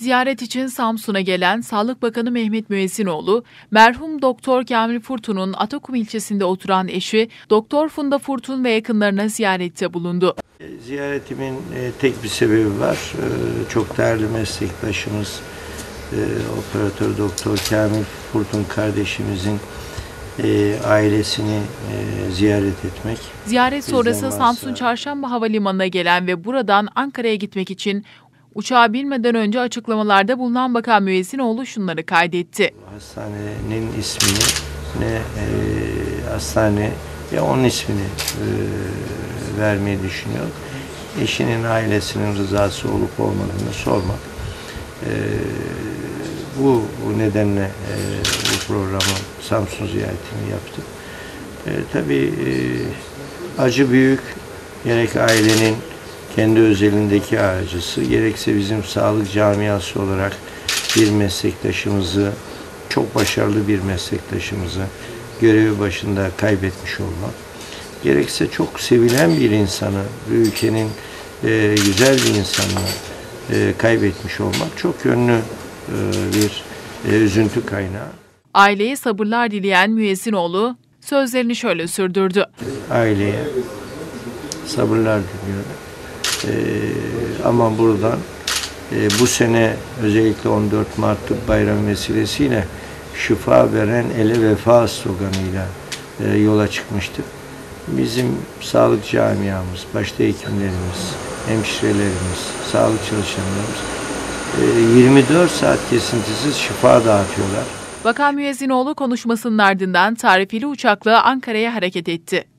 Ziyaret için Samsun'a gelen Sağlık Bakanı Mehmet Müezzinoğlu, merhum Doktor Kamil Furtun'un Atakum ilçesinde oturan eşi Doktor Funda Furtun ve yakınlarına ziyarette bulundu. Ziyaretimin tek bir sebebi var. Çok değerli meslektaşımız Operatör Doktor Kamil Furtun kardeşimizin ailesini ziyaret etmek. Ziyaret sonrası Samsun Çarşamba Havalimanı'na gelen ve buradan Ankara'ya gitmek için uçağa binmeden önce açıklamalarda bulunan Bakan Müezzinoğlu şunları kaydetti. Hastanenin ismini hastane ya onun ismini vermeyi düşünüyor. Eşinin ailesinin rızası olup olmadığını sormak. Bu nedenle bu programı Samsun ziyaretini yaptık. Tabii acı büyük, gerek ailenin kendi özelindeki acısı, gerekse bizim sağlık camiası olarak bir meslektaşımızı, çok başarılı bir meslektaşımızı görevi başında kaybetmiş olmak, gerekse çok sevilen bir insanı, bu ülkenin güzel bir insanını kaybetmiş olmak çok yönlü bir üzüntü kaynağı. Aileye sabırlar dileyen Müezzinoğlu sözlerini şöyle sürdürdü. Aileye sabırlar diliyorum. Ama buradan bu sene özellikle 14 Mart Tıp Bayramı vesilesiyle şifa veren ele vefa sloganıyla yola çıkmıştık. Bizim sağlık camiamız, başta hekimlerimiz, hemşirelerimiz, sağlık çalışanlarımız 24 saat kesintisiz şifa dağıtıyorlar. Bakan Müezzinoğlu konuşmasının ardından tarifeli uçakla Ankara'ya hareket etti.